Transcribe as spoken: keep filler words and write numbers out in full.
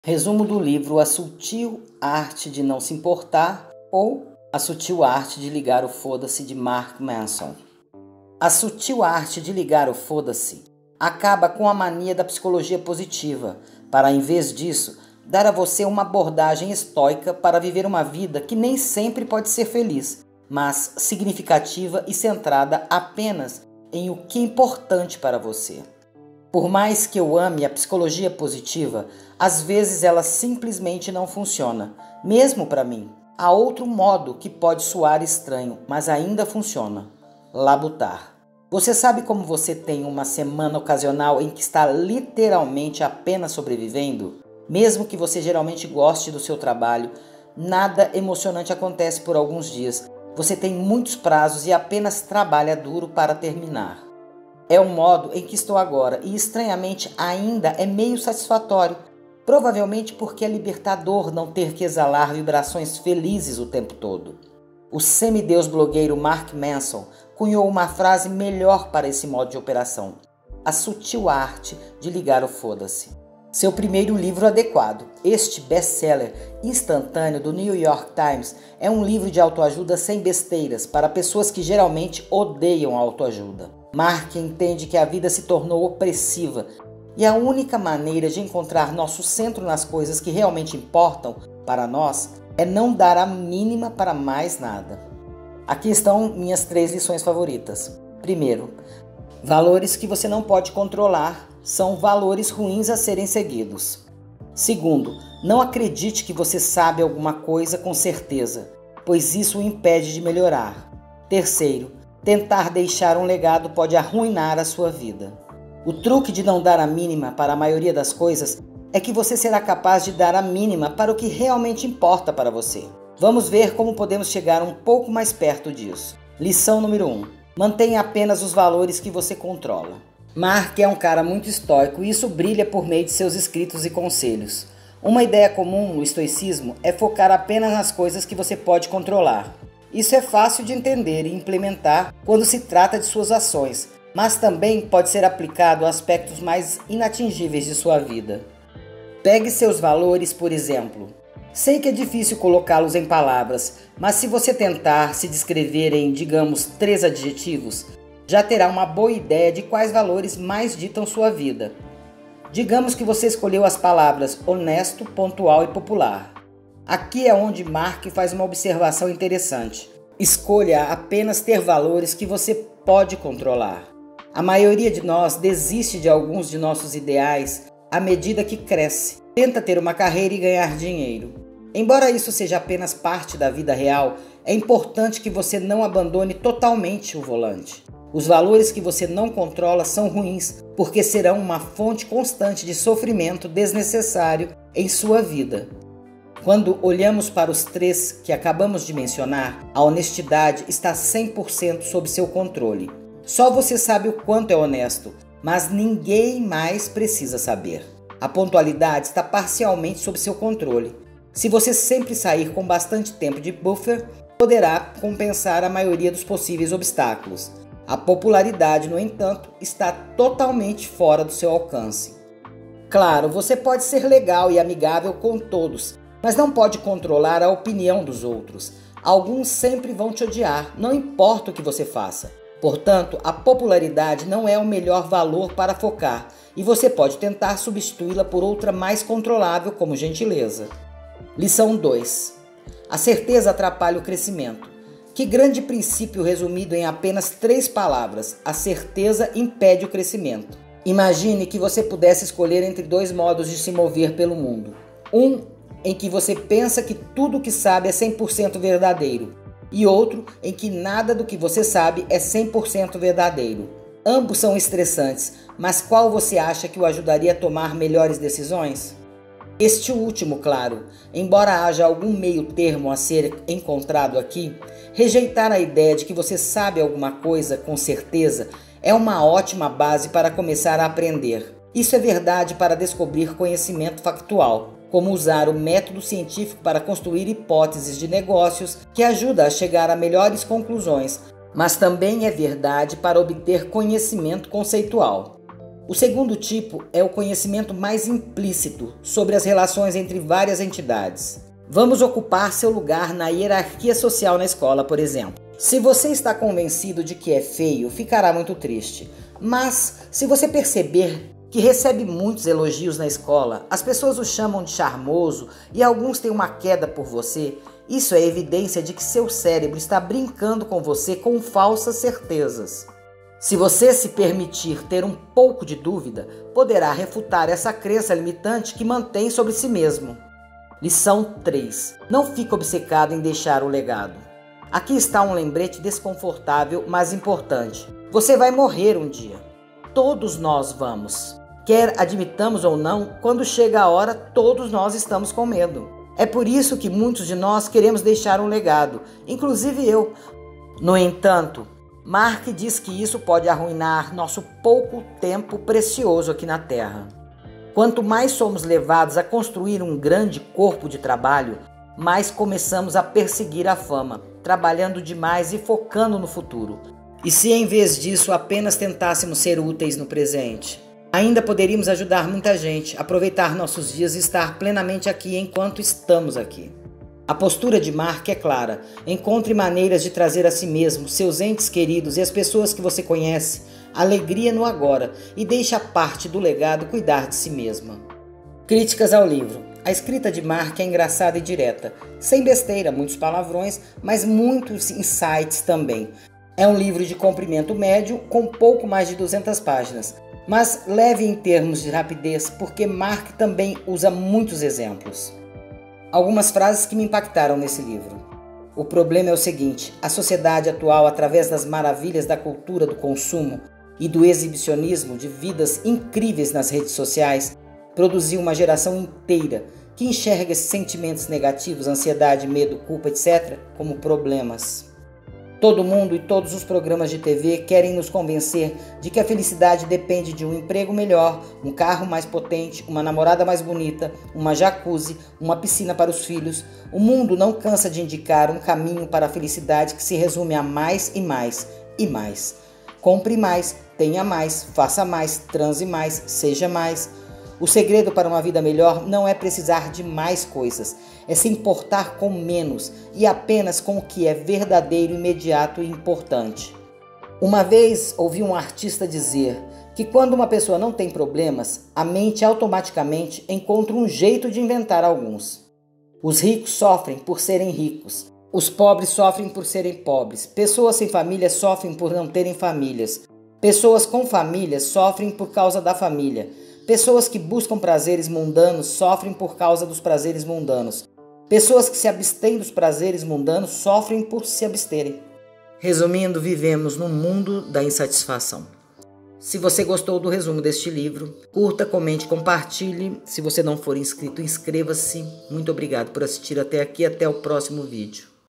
Resumo do livro A Sutil Arte de Não Se Importar ou A Sutil Arte de Ligar o Foda-se de Mark Manson. A sutil arte de ligar o foda-se acaba com a mania da psicologia positiva para, em vez disso, dar a você uma abordagem estoica para viver uma vida que nem sempre pode ser feliz, mas significativa e centrada apenas em o que é importante para você. Por mais que eu ame a psicologia positiva, às vezes ela simplesmente não funciona, mesmo para mim. Há outro modo que pode soar estranho, mas ainda funciona: labutar. Você sabe como você tem uma semana ocasional em que está literalmente apenas sobrevivendo? Mesmo que você geralmente goste do seu trabalho, nada emocionante acontece por alguns dias. Você tem muitos prazos e apenas trabalha duro para terminar. É o modo em que estou agora e, estranhamente, ainda é meio satisfatório. Provavelmente porque é libertador não ter que exalar vibrações felizes o tempo todo. O semideus blogueiro Mark Manson cunhou uma frase melhor para esse modo de operação: a sutil arte de ligar o foda-se. Seu primeiro livro adequado, este best-seller instantâneo do New York Times, é um livro de autoajuda sem besteiras para pessoas que geralmente odeiam a autoajuda. Mark entende que a vida se tornou opressiva e a única maneira de encontrar nosso centro nas coisas que realmente importam para nós é não dar a mínima para mais nada. Aqui estão minhas três lições favoritas. Primeiro, valores que você não pode controlar são valores ruins a serem seguidos. Segundo, não acredite que você sabe alguma coisa com certeza, pois isso o impede de melhorar. Terceiro, tentar deixar um legado pode arruinar a sua vida. O truque de não dar a mínima para a maioria das coisas é que você será capaz de dar a mínima para o que realmente importa para você. Vamos ver como podemos chegar um pouco mais perto disso. Lição número um. Mantenha apenas os valores que você controla. Mark é um cara muito estoico e isso brilha por meio de seus escritos e conselhos. Uma ideia comum no estoicismo é focar apenas nas coisas que você pode controlar. Isso é fácil de entender e implementar quando se trata de suas ações, mas também pode ser aplicado a aspectos mais inatingíveis de sua vida. Pegue seus valores, por exemplo. Sei que é difícil colocá-los em palavras, mas se você tentar se descrever em, digamos, três adjetivos, já terá uma boa ideia de quais valores mais ditam sua vida. Digamos que você escolheu as palavras honesto, pontual e popular. Aqui é onde Mark faz uma observação interessante. Escolha apenas ter valores que você pode controlar. A maioria de nós desiste de alguns de nossos ideais à medida que cresce. Tenta ter uma carreira e ganhar dinheiro. Embora isso seja apenas parte da vida real, é importante que você não abandone totalmente o volante. Os valores que você não controla são ruins, porque serão uma fonte constante de sofrimento desnecessário em sua vida. Quando olhamos para os três que acabamos de mencionar, a honestidade está cem por cento sob seu controle. Só você sabe o quanto é honesto, mas ninguém mais precisa saber. A pontualidade está parcialmente sob seu controle. Se você sempre sair com bastante tempo de buffer, poderá compensar a maioria dos possíveis obstáculos. A popularidade, no entanto, está totalmente fora do seu alcance. Claro, você pode ser legal e amigável com todos, mas não pode controlar a opinião dos outros. Alguns sempre vão te odiar, não importa o que você faça. Portanto, a popularidade não é o melhor valor para focar, e você pode tentar substituí-la por outra mais controlável, como gentileza. Lição dois. A certeza atrapalha o crescimento. Que grande princípio resumido em apenas três palavras: a certeza impede o crescimento. Imagine que você pudesse escolher entre dois modos de se mover pelo mundo. Um em que você pensa que tudo o que sabe é cem por cento verdadeiro, e outro em que nada do que você sabe é cem por cento verdadeiro. Ambos são estressantes, mas qual você acha que o ajudaria a tomar melhores decisões? Este último, claro. Embora haja algum meio termo a ser encontrado aqui, rejeitar a ideia de que você sabe alguma coisa com certeza é uma ótima base para começar a aprender. Isso é verdade para descobrir conhecimento factual, como usar o método científico para construir hipóteses de negócios que ajuda a chegar a melhores conclusões, mas também é verdade para obter conhecimento conceitual. O segundo tipo é o conhecimento mais implícito sobre as relações entre várias entidades. Vamos ocupar seu lugar na hierarquia social na escola, por exemplo. Se você está convencido de que é feio, ficará muito triste. Mas, se você perceber que recebe muitos elogios na escola, as pessoas o chamam de charmoso e alguns têm uma queda por você, isso é evidência de que seu cérebro está brincando com você com falsas certezas. Se você se permitir ter um pouco de dúvida, poderá refutar essa crença limitante que mantém sobre si mesmo. Lição três. Não fique obcecado em deixar o legado. Aqui está um lembrete desconfortável, mas importante. Você vai morrer um dia. Todos nós vamos. Quer admitamos ou não, quando chega a hora, todos nós estamos com medo. É por isso que muitos de nós queremos deixar um legado, inclusive eu. No entanto, Mark diz que isso pode arruinar nosso pouco tempo precioso aqui na Terra. Quanto mais somos levados a construir um grande corpo de trabalho, mais começamos a perseguir a fama, trabalhando demais e focando no futuro. E se em vez disso apenas tentássemos ser úteis no presente? Ainda poderíamos ajudar muita gente, aproveitar nossos dias e estar plenamente aqui enquanto estamos aqui. A postura de Mark é clara. Encontre maneiras de trazer a si mesmo, seus entes queridos e as pessoas que você conhece, alegria no agora e deixe a parte do legado cuidar de si mesma. Críticas ao livro. A escrita de Mark é engraçada e direta, sem besteira, muitos palavrões, mas muitos insights também. É um livro de comprimento médio, com pouco mais de duzentas páginas, mas leve em termos de rapidez, porque Mark também usa muitos exemplos. Algumas frases que me impactaram nesse livro. O problema é o seguinte: a sociedade atual, através das maravilhas da cultura do consumo e do exibicionismo de vidas incríveis nas redes sociais, produziu uma geração inteira que enxerga esses sentimentos negativos, ansiedade, medo, culpa, etcétera, como problemas. Todo mundo e todos os programas de T V querem nos convencer de que a felicidade depende de um emprego melhor, um carro mais potente, uma namorada mais bonita, uma jacuzzi, uma piscina para os filhos. O mundo não cansa de indicar um caminho para a felicidade que se resume a mais e mais e mais. Compre mais, tenha mais, faça mais, transe mais, seja mais. O segredo para uma vida melhor não é precisar de mais coisas, é se importar com menos e apenas com o que é verdadeiro, imediato e importante. Uma vez ouvi um artista dizer que quando uma pessoa não tem problemas, a mente automaticamente encontra um jeito de inventar alguns. Os ricos sofrem por serem ricos, os pobres sofrem por serem pobres, pessoas sem família sofrem por não terem famílias, pessoas com famílias sofrem por causa da família. Pessoas que buscam prazeres mundanos sofrem por causa dos prazeres mundanos. Pessoas que se abstêm dos prazeres mundanos sofrem por se absterem. Resumindo, vivemos num mundo da insatisfação. Se você gostou do resumo deste livro, curta, comente, compartilhe. Se você não for inscrito, inscreva-se. Muito obrigado por assistir até aqui. Até o próximo vídeo.